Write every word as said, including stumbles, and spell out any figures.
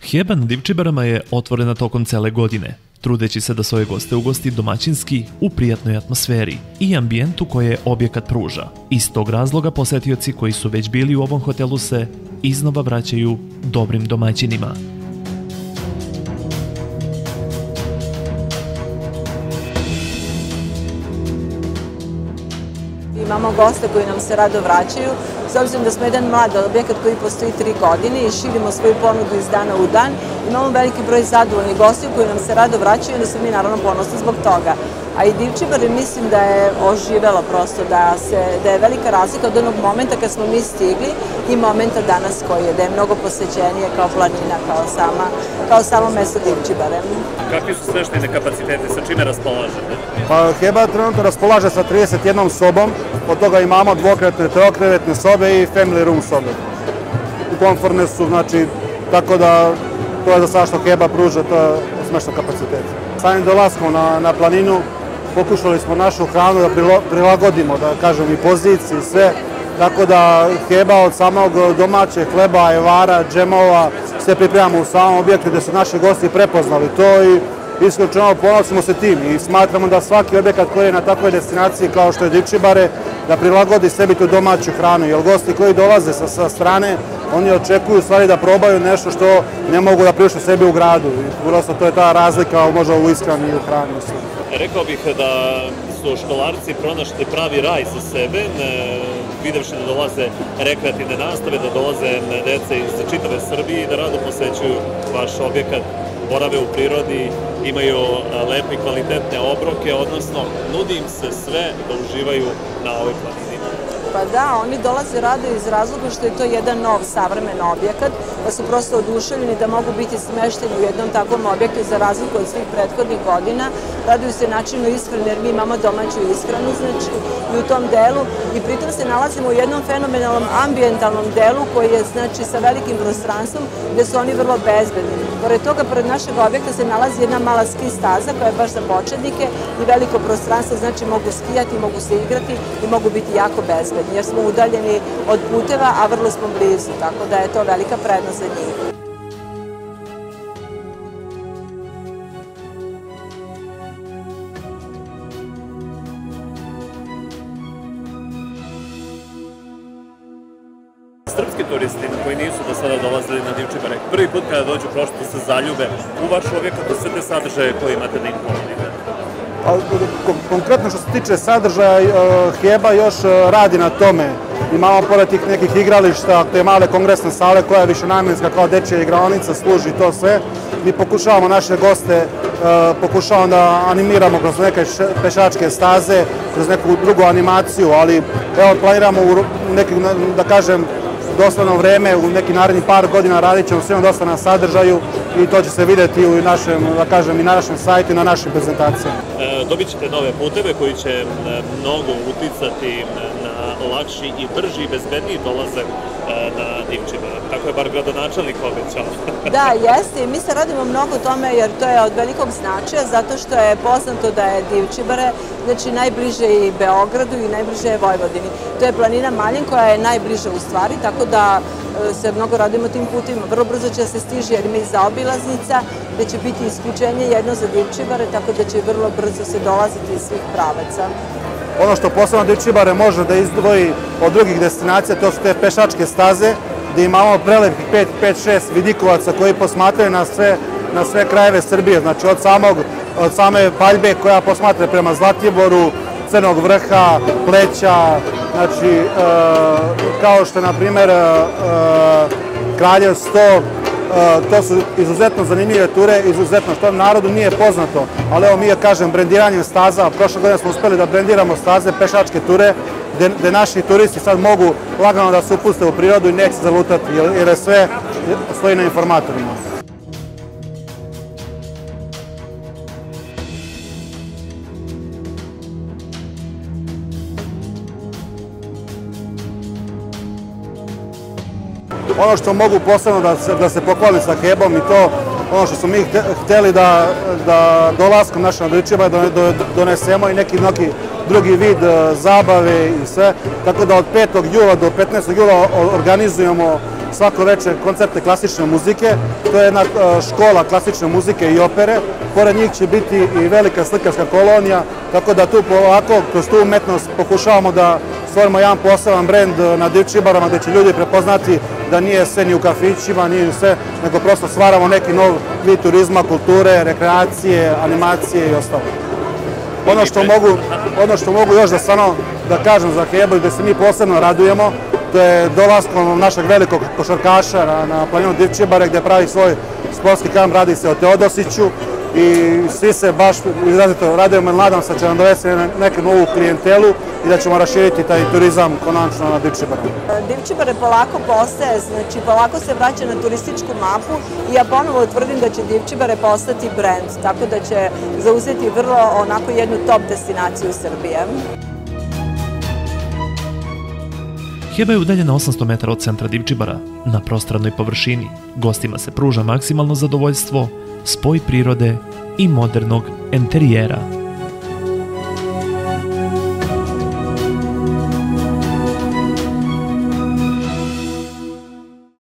Heba na Divčibarama je otvorena tokom cele godine, trudeći se da svoje goste ugosti domaćinski u prijatnoj atmosferi i ambijentu koje objekat pruža. Iz tog razloga posetioci koji su već bili u ovom hotelu se iznova vraćaju dobrim domaćinima. Imamo goste koji nam se rado vraćaju, s obzirom da smo jedan mlad objekat koji postoji tri godine i širimo svoju ponudu iz dana u dan. Imamo veliki broj zadovoljnih gostiju koji nam se rado vraćaju i da smo mi naravno ponosni zbog toga. A i Divčibare mislim da je oživela prosto, da, se, da je velika razlika od onog momenta kad smo mi stigli i momenta danas koji je, da je mnogo posećenije kao planina, kao, sama, kao samo mesto Divčibare. Kakvi su smeštajne kapacitete, sa čime raspolažete? Pa Heba trenutno raspolaže sa trideset jednom sobom, od toga imamo dvokrevetne, trokrevetne sobe i family room sobe. Komfortne su, znači, tako da to je za sada što Heba pruža, to je smešno kapacitet. Samim dolaskom na, na planinu pokušali smo našu hranu da prilagodimo, da kažem, i poziciji, sve. Tako da Heba od samog domaćeg hleba, evara, džemova, sve pripremamo u samom objektu gde su naši gosti prepoznali to i isključeno ponosimo se tim i smatramo da svaki objekat koji je na takvoj destinaciji kao što je Divčibare, da prilagodi sebi tu domaću hranu, jer gosti koji dolaze sa, sa strane, oni očekuju stvari da probaju nešto što ne mogu da priušte sebi u gradu. I prosto to je ta razlika možda u ishrani i u hrani. Rekao bih da su školarci pronašli pravi raj za sebe, videvši da dolaze rekreativne nastave, da dolaze dece iz čitave Srbije i da rado posećuju vaš objekat, borave u prirodi, imaju lepe i kvalitetne obroke, odnosno nudi im se sve da uživaju na ovoj planini. Pa da, oni dolaze rado iz razloga što je to jedan nov savremen objekat, pa su prosto oduševljeni da mogu biti smešteni u jednom takvom objektu za razliku od svih prethodnih godina. Raduju se načinu ishrane jer mi imamo domaću ishranu, znači, i u tom delu i pritom se nalazimo u jednom fenomenalnom ambijentalnom delu koji je, znači, sa velikim prostranstvom gde su oni vrlo bezbedni. Pored toga, pored našeg objekta se nalazi jedna mala ski staza koja je baš za početnike i veliko prostranstvo, znači mogu skijati, mogu se igrati i mogu biti jako bezbedni jer smo udaljeni od puteva, a vrlo smo blizu, tako da je to velika prednost za njih. Srpski turisti koji nisu do sada dolazili na Divčibare, prvi put kada dođu prosto se zaljube u vaš objekat, sve te sadržaje koje imate da im ponudite. Konkretno što se tiče sadržaja, Heba još radi na tome. Imamo pored tih nekih igrališta, te male kongresne sale koja je višenamjenska kao dečja igraonica, služi to sve. Mi pokušavamo naše goste, pokušavamo da animiramo kroz neke pešačke staze, kroz neku drugu animaciju, ali evo planiramo u nekim, da kažem, doslovno vreme, u neki naredni par godina radit ćemo sve dosta na sadržaju i to će se vidjeti u našem, da kažem, i na našem sajtu i na našim prezentacijama. E, dobit ćete nove puteve koji će mnogo uticati na lakši i brži i bezbedniji dolazak na Divčibare. Tako je bar gradonačelnik obećao. Da, jeste i mi se radimo mnogo o tome jer to je od velikog značaja zato što je poznato da je Divčibare, znači, najbliže i Beogradu i najbliže je Vojvodini. To je planina Maljen koja je najbliže u stvari, tako da se mnogo radimo tim putima. Vrlo brzo će se stiži jer ima i zaobilaznica, gde će biti isključenje jedno za Divčibare, tako da će vrlo brzo se dolaziti iz svih pravaca. Ono što posebno Divčibare može da izdvoji od drugih destinacija, to su te pešačke staze, gde imamo prelepih pet šest vidikovaca koji posmatraju na sve, na sve krajeve Srbije, znači od, samog, od same paljbe koja posmatra prema Zlatiboru, Crnog vrha, Pleća, znači e, kao što je, na primjer, e, Kraljev sto, e, to su izuzetno zanimljive ture, izuzetno što narodu nije poznato, ali evo mi je, kažem, brendiranjem staza, prošle godine smo uspeli da brendiramo staze, pešačke ture, gde, gde naši turisti sad mogu lagano da se upuste u prirodu i neće zalutati, jer, jer je sve stoji na informatorima. Ono što mogu posebno da se, da se pohvalim sa Hebom i to, ono što smo mi hteli da, da dolaskom našeg na Divčibare donesemo i neki, neki drugi vid zabave i sve. Tako da od petog jula do petnaestog jula organizujemo svako večer koncerte klasične muzike. To je jedna škola klasične muzike i opere. Pored njih će biti i velika slikarska kolonija, tako da tu polako, kroz tu umetnost pokušavamo da stvorimo jedan poseban brend na Divčibarama gde će ljudi prepoznati da nije sve ni u kafićima, nije sve, nego prosto stvaramo neki nov vid turizma, kulture, rekreacije, animacije i ostalo. Ono što mogu, ono što mogu još da stvarno da kažem za Hebu i da se mi posebno radujemo, to je dolaskom našeg velikog košarkaša na, na planinu Divčibare gde pravi svoj sportski kamp, radi se o Teodosiću i svi se baš izrazito radujemo i nadam se da će nam dovesti neku novu klijentelu i da ćemo raširiti taj turizam konačno na Divčibarama. Divčibare polako postaje, znači polako se vraća na turističku mapu i ja ponovo tvrdim da će Divčibare postati brend, tako da će zauzeti vrlo onako jednu top destinaciju Srbije. Heba je udaljena osamsto metara od centra Divčibara, na prostranoj površini. Gostima se pruža maksimalno zadovoljstvo, spoj prirode i modernog enterijera.